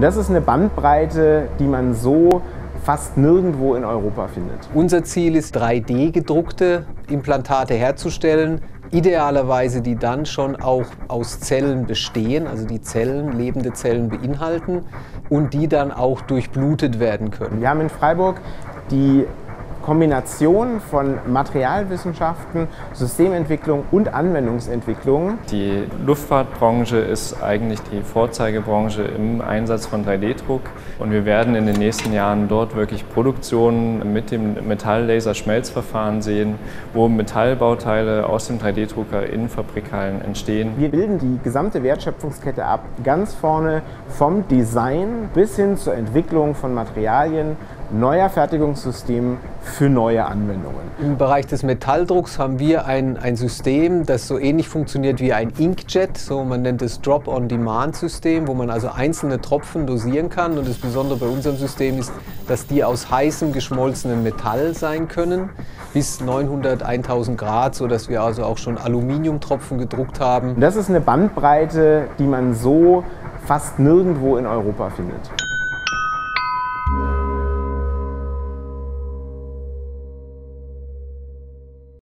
Und das ist eine Bandbreite, die man so fast nirgendwo in Europa findet. Unser Ziel ist, 3D-gedruckte Implantate herzustellen, idealerweise die dann schon auch aus Zellen bestehen, also die Zellen, lebende Zellen beinhalten und die dann auch durchblutet werden können. Wir haben in Freiburg die Kombination von Materialwissenschaften, Systementwicklung und Anwendungsentwicklung. Die Luftfahrtbranche ist eigentlich die Vorzeigebranche im Einsatz von 3D-Druck und wir werden in den nächsten Jahren dort wirklich Produktionen mit dem Metalllaser-Schmelzverfahren sehen, wo Metallbauteile aus dem 3D-Drucker in Fabrikhallen entstehen. Wir bilden die gesamte Wertschöpfungskette ab, ganz vorne vom Design bis hin zur Entwicklung von Materialien, neuer Fertigungssystemen für neue Anwendungen. Im Bereich des Metalldrucks haben wir ein System, das so ähnlich funktioniert wie ein Inkjet, so man nennt es Drop-on-Demand-System, wo man also einzelne Tropfen dosieren kann. Und das Besondere bei unserem System ist, dass die aus heißem geschmolzenem Metall sein können, bis 900, 1000 Grad, sodass wir also auch schon Aluminiumtropfen gedruckt haben. Und das ist eine Bandbreite, die man so fast nirgendwo in Europa findet.